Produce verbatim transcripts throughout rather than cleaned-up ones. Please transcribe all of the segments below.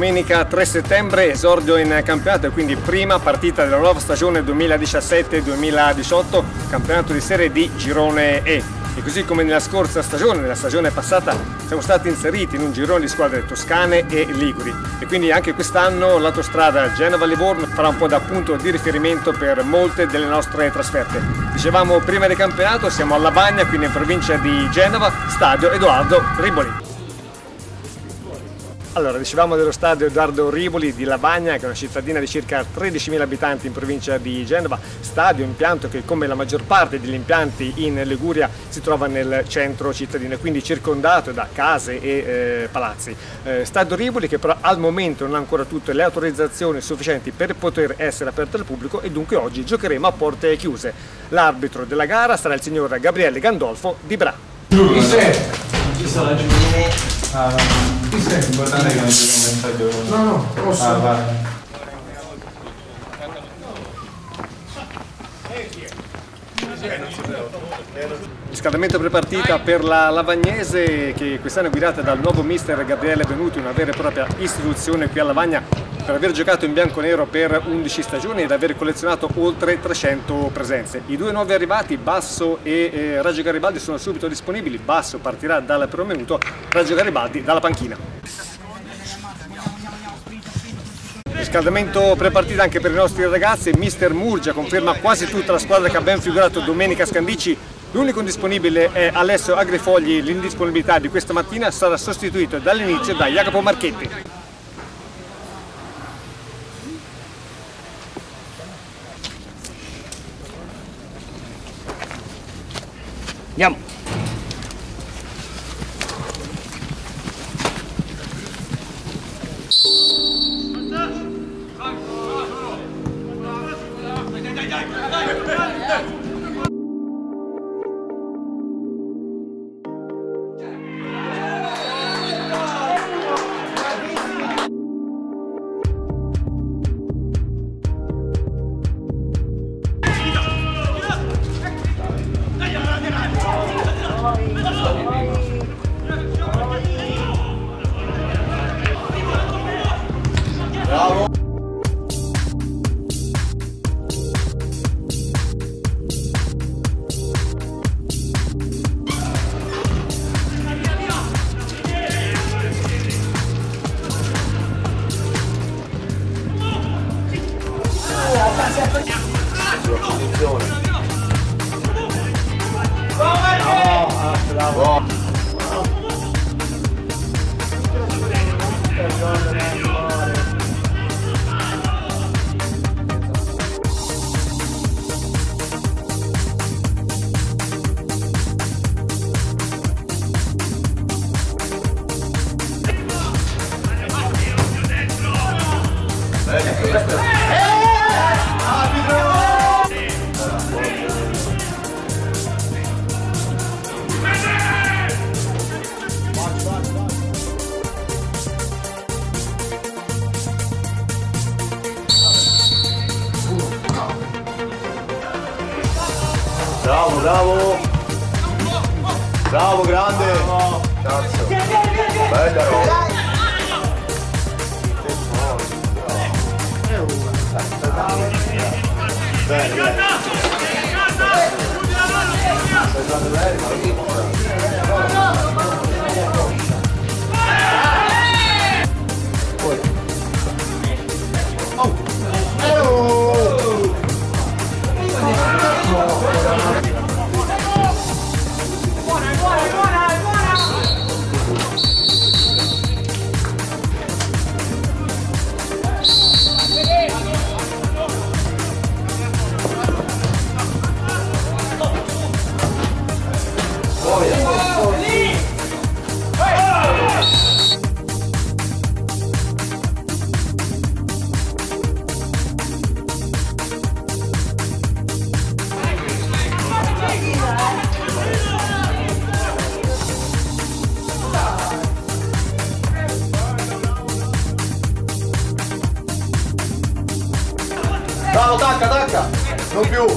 domenica tre settembre, esordio in campionato e quindi prima partita della nuova stagione duemiladiciassette duemiladiciotto, campionato di Serie D Girone E. E così come nella scorsa stagione, nella stagione passata, siamo stati inseriti in un girone di squadre toscane e liguri. E quindi anche quest'anno l'autostrada Genova-Livorno farà un po' da punto di riferimento per molte delle nostre trasferte. Dicevamo prima del campionato, siamo alla Bagna, quindi in provincia di Genova, stadio Edoardo Riboli. Allora, dicevamo dello stadio Edoardo Riboli di Lavagna, che è una cittadina di circa tredicimila abitanti in provincia di Genova, stadio, impianto che come la maggior parte degli impianti in Liguria si trova nel centro cittadino, quindi circondato da case e eh, palazzi. Eh, stadio Riboli che però al momento non ha ancora tutte le autorizzazioni sufficienti per poter essere aperto al pubblico e dunque oggi giocheremo a porte chiuse. L'arbitro della gara sarà il signor Gabriele Gandolfo di Bra. Chi sei? Chi sarà giù? Ah, no. Chi sei? Guardate che non c'è un messaggio. No, no, posso. Ah, vai. Riscaldamento prepartita per la Lavagnese, che quest'anno è guidata dal nuovo mister Gabriele Venuti, una vera e propria istituzione qui a Lavagna, per aver giocato in bianco-nero per undici stagioni ed aver collezionato oltre trecento presenze. I due nuovi arrivati, Basso e eh, Raggio Garibaldi, sono subito disponibili. Basso partirà dal primo minuto, Raggio Garibaldi dalla panchina. Riscaldamento prepartita anche per i nostri ragazzi. Mister Murgia conferma quasi tutta la squadra che ha ben figurato domenica a Scandicci. L'unico indisponibile è Alessio Agrifogli. L'indisponibilità di questa mattina sarà sostituito dall'inizio da Jacopo Marchetti. Andiamo! Bravo! Bravo! Bravo, bravo! Bravo, grande! Cazzo! Bella roba! Bene, bene! Poi! Oh! Bravo, tacca, tacca! Non più!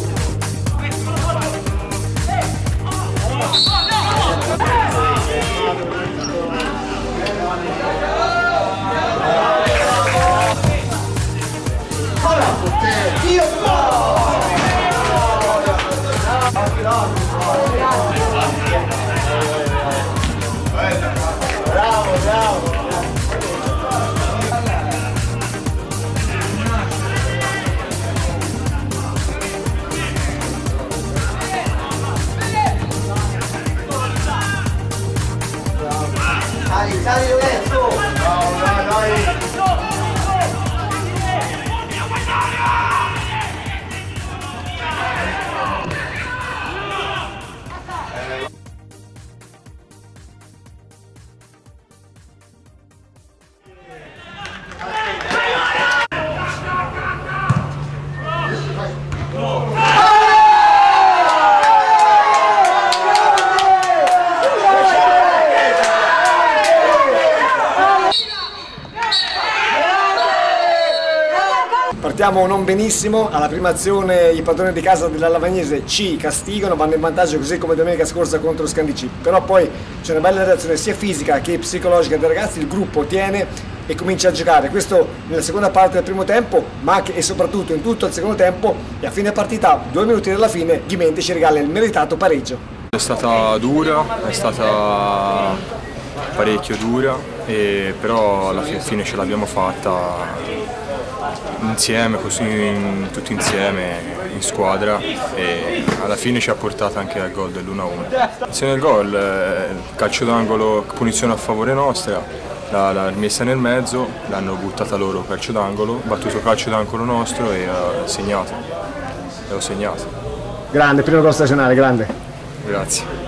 Partiamo non benissimo, alla prima azione i padroni di casa della Lavagnese ci castigano, vanno in vantaggio così come domenica scorsa contro Scandicci, però poi c'è una bella reazione sia fisica che psicologica dei ragazzi, il gruppo tiene e comincia a giocare, questo nella seconda parte del primo tempo, ma anche e soprattutto in tutto il secondo tempo, e a fine partita, due minuti dalla fine, Ghimenti ci regala il meritato pareggio. È stata dura, è stata parecchio dura, e però alla fine ce l'abbiamo fatta insieme, così in, tutti insieme, in squadra, e alla fine ci ha portato anche al gol dell'uno a uno. L'azione del gol, eh, calcio d'angolo, punizione a favore nostra, l'ha rimessa nel mezzo, l'hanno buttata loro calcio d'angolo, battuto calcio d'angolo nostro e ha segnato, e ho segnato. Grande, primo gol stagionale, grande. Grazie.